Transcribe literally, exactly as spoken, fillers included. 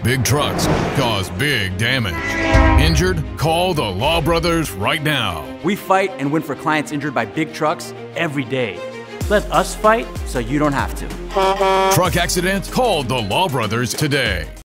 Big trucks cause big damage. Injured? Call the Law Brothers right now. We fight and win for clients injured by big trucks every day. Let us fight so you don't have to. Truck accident? Call the Law Brothers today.